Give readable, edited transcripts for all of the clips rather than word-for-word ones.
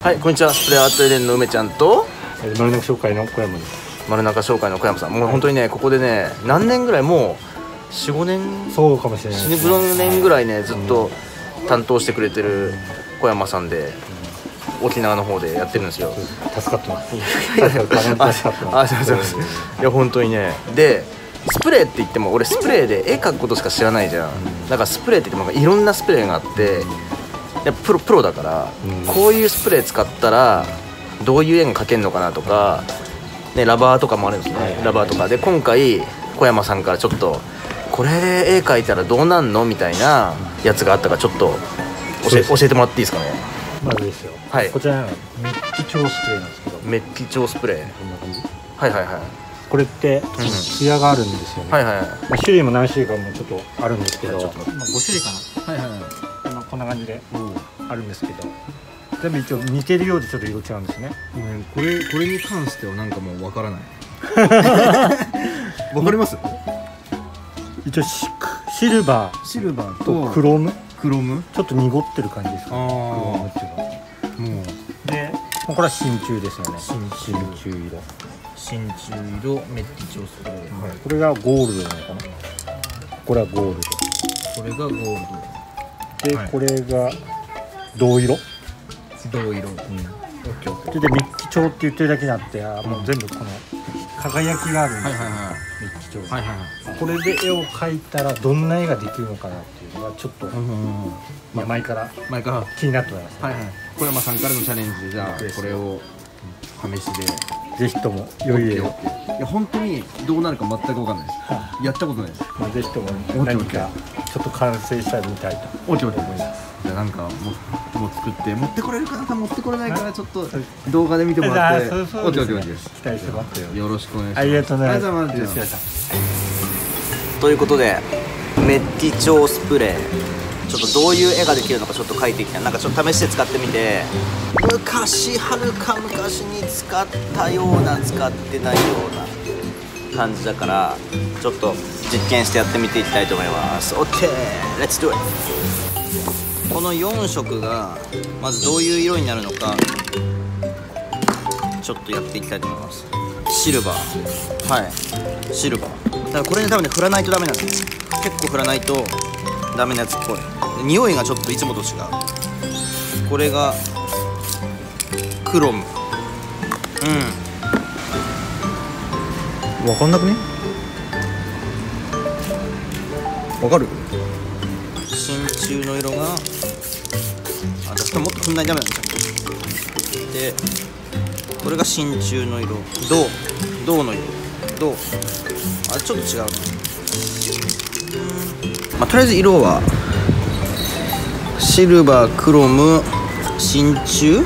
はい、こんにちは。スプレーアートエデンの梅ちゃんと丸中商会の小山です。 丸中商会の小山さん、もう本当にね、ここでね、何年ぐらい、もう4、5年、 そうかもしれない、 4、5年ぐらいね、ずっと担当してくれてる小山さんで、沖縄の方でやってるんですよ。 助かってます。 あ、すいません。いや、本当にね。で、スプレーって言っても、俺スプレーで絵描くことしか知らないじゃん。だからスプレーって言ってもいろんなスプレーがあって、やっぱプロだから、こういうスプレー使ったらどういう絵が描けるのかなとか、ね、ラバーとかもあるんですね。ラバーとかで、今回小山さんからちょっとこれで絵描いたらどうなんのみたいなやつがあったから、ちょっと教えてもらっていいですかね。 まずですよ、 はい、 こちらはメッキ調スプレーなんですけど、 メッキ調スプレー、 こんな感じ。 はいはいはい。 これってツヤがあるんですよね。 はいはいはい。 まあ、種類も何種類かもちょっとあるんですけど、 ちょっと 5種類かな。はいはいはい。こんな感じであるんですけど、全部一応似てるようでちょっと色違うんですね。 これに関してはなんかもうわからないわかります？ 一応シルバーとクロムちょっと濁ってる感じですかね。クロムっていうのはもうで、これは真鍮ですよね。真鍮色、 真鍮色メッキ調スプレー、 これがゴールドなのかな。これはゴールド、 これがゴールドで、これが銅色、 でメッキ調って言ってるだけになって、もう全部この輝きがあるんですよ、メッキ調。これで絵を描いたらどんな絵ができるのかなっていうのがちょっと前から気になっております。 小山さんからのチャレンジで、じゃあこれを試しでぜひとも良い絵を。 いや、本当にどうなるか全く分かんないです。やったことないです。 ぜひとも何かちょっと完成したら見たいと思います。 じゃあなんかもう作って持ってこれるかな、持ってこれないから、ちょっと動画で見てもらって。 期待してますよ。 よろしくお願いします。 ありがとうございます。 ということで、メッキ調スプレー、ちょっとどういう絵ができるのかちょっと描いていきたい。なんかちょっと試して使ってみて、はるか昔に使ったような、使ってないような感じだから、ちょっと実験してやってみていきたいと思います。 OK、 Let's do it。 この4色がまずどういう色になるのかちょっとやっていきたいと思います。シルバー、はい、シルバーだから、これね、多分ね、振らないとダメなんですよ。結構振らないとダメなやつっぽい。匂いがちょっといつもと違う。これがクロム。分かんなくね？分かる？真鍮の色が、だからもっと振んないとダメなんですよ。で、これが真鍮の色、銅の色、ちょっと違う。とりあえず色はシルバー、クロム、真鍮、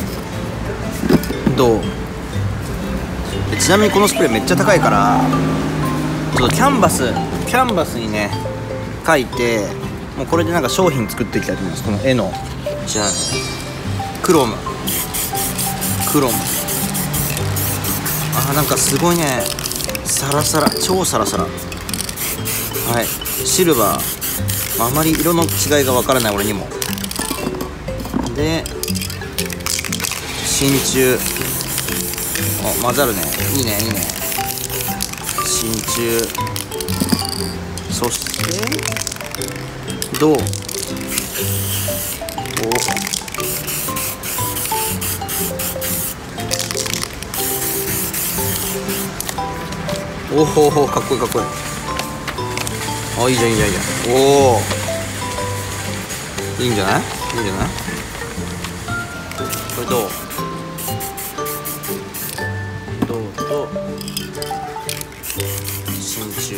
銅。ちなみにこのスプレーめっちゃ高いから、ちょっとキャンバスにね描いて、もうこれでなんか商品作っていきたいと思います。この絵のじゃあクロム、なんかすごいね、サラサラ、超サラサラ。はい、シルバー、あまり色の違いがわからない俺にも。で、真鍮、混ざるね、いいね。真鍮、そして銅、おお、かっこいい。いいじゃん。おお、いいんじゃない？これ銅と真鍮。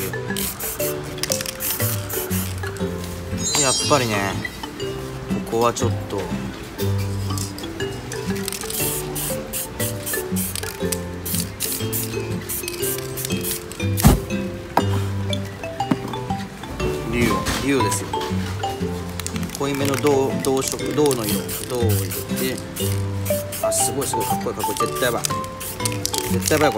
やっぱりね、ここはちょっと竜ですよ。濃いめの銅の色を入れて、すごいかっこいい。絶対やばい。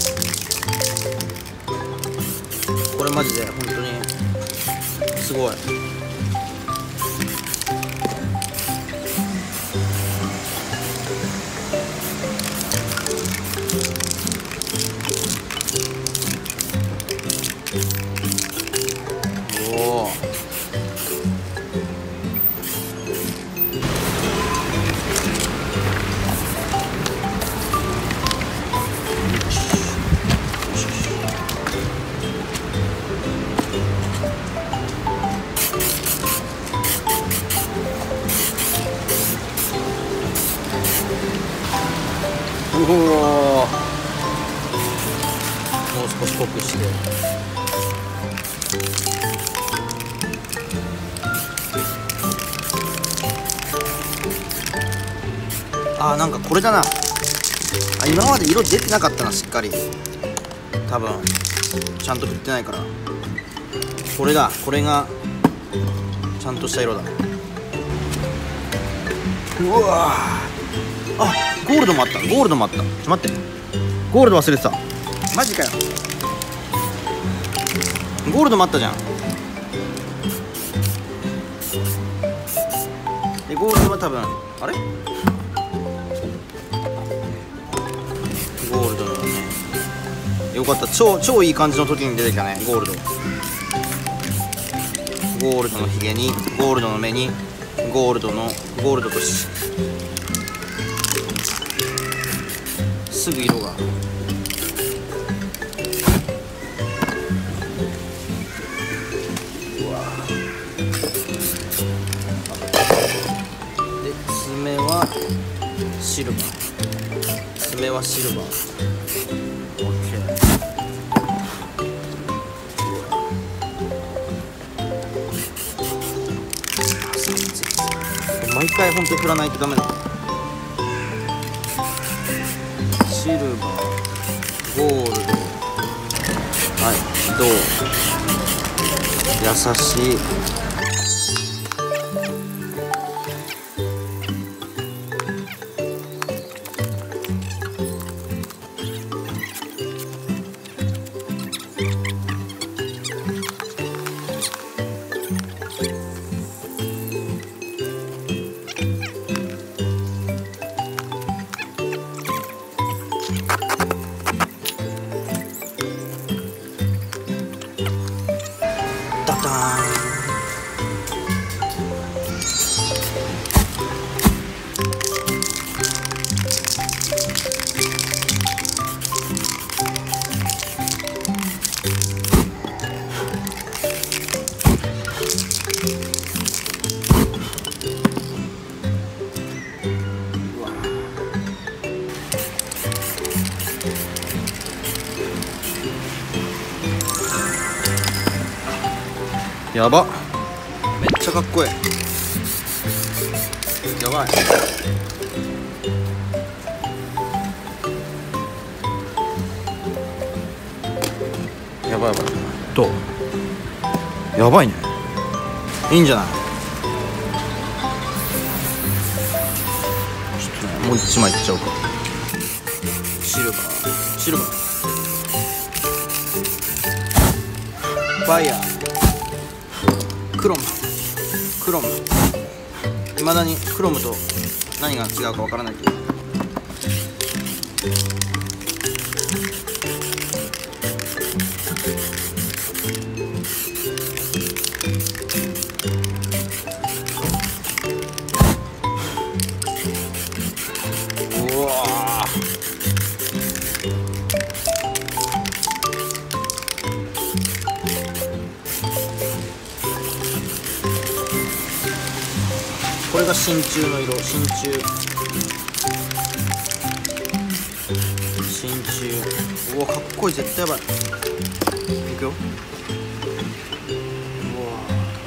これマジで本当にすごい。 おお、もう少し濃くして。あ、なんかこれだな。今まで色出てなかったな、しっかり。多分ちゃんと振ってないから。これだ、これがちゃんとした色だ。うわー、あ、ゴールドもあった、ゴールドもあった。ちょっと待って、ゴールド忘れてた。マジかよ。ゴールドもあったじゃん。でゴールドは多分あれ、ゴールドのね、よかった。超いい感じの時に出てきたね、ゴールド。ゴールドのひげに、ゴールドの目に、ゴールドとすぐ色が。うわで、爪はシルバー。爪はシルバー。オッケー。毎回本当に振らないとダメだ。シルバー、ゴールド、はい、銅、優しい。ダダーン。やば、めっちゃかっこいい。やばい。やばいやばい。どう？やばいね。いいんじゃない？ちょっとね、もう一枚いっちゃおうか。シルバー、シルバー。ファイヤー。クロム、クロム。いまだにクロムと何が違うかわからないけど。うわー、これが真鍮の色。真鍮、真鍮。うわ、かっこいい。絶対やばい。いくよ。うわ、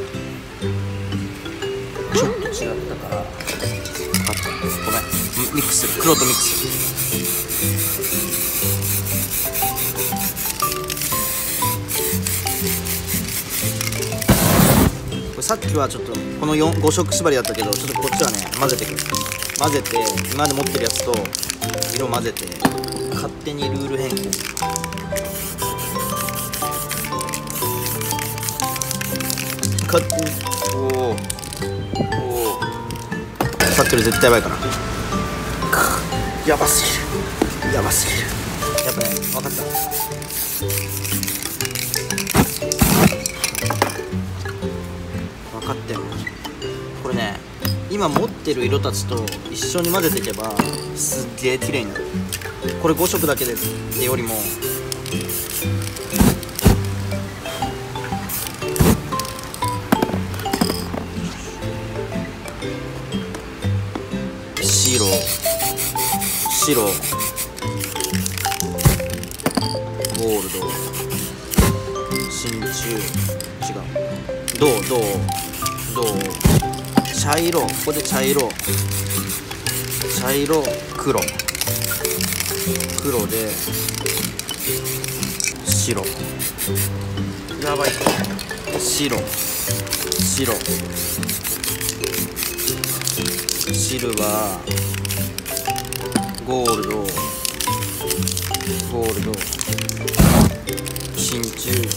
ちょっと違ったから、分かった。ごめん、ミックスする。黒とミックスする。さっきはちょっとこの5色縛りだったけど、ちょっとこっちはね、混ぜていく。混ぜて、今まで持ってるやつと色混ぜて、勝手にルール変更。勝手に。おお、さっきより絶対やばいから。やばすぎる、やばすぎる。やっぱね、分かった。分かったよ。これね、今持ってる色たちと一緒に混ぜていけばすっげえ綺麗になる。これ5色だけでよりも白、白、 ゴールド、真鍮、違う、銅、茶色、ここで茶色、黒で白、やばい、白、シルバー、ゴールド、真鍮、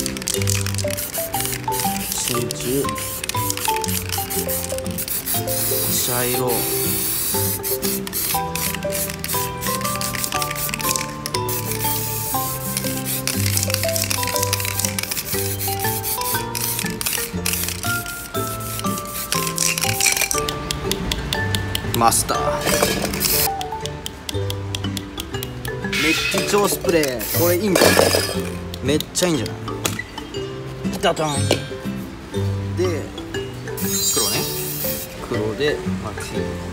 茶色、マスター、メッキ調スプレー、これいいんじゃない？めっちゃいいんじゃない？ダダンで黒で巻き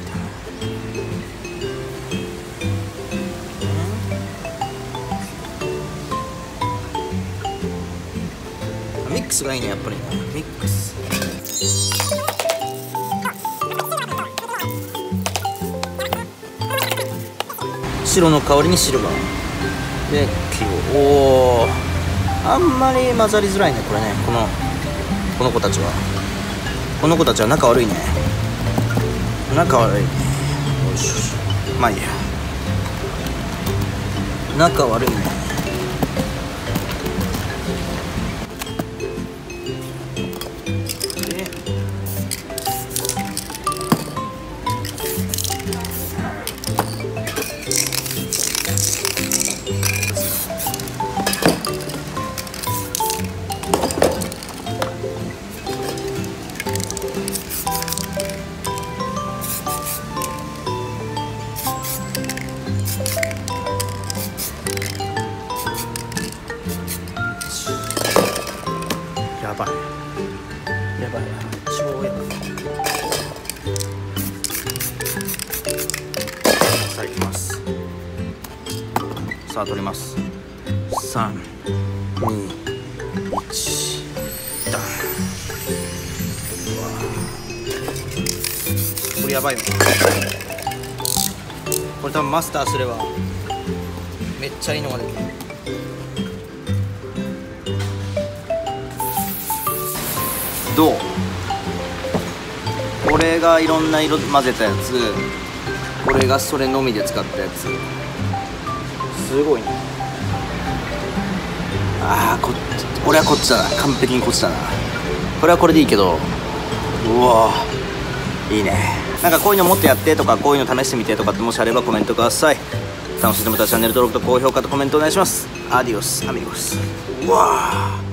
ミックスがいいね、やっぱりね、ミックス。白の香りにシルバーで黄色。おー、あんまり混ざりづらいね、これね。この子たちは仲悪いね。仲悪いね。よしよし、まあいいや、仲悪いね。やばい、超やばい。さあいきます。さあ取ります。3、2、1、ダン。これやばいわ。これ多分マスターすればめっちゃいいのができる。どう？これがいろんな色混ぜたやつ、これがそれのみで使ったやつ。すごいね。ああ、俺はこっちだな、完璧にこっちだな。これはこれでいいけど、うわー、いいね。なんかこういうのもっとやってとか、こういうの試してみてとかってもしあればコメントください。楽しんでもらったらチャンネル登録と高評価とコメントお願いします。アディオスアミゴス。うわー。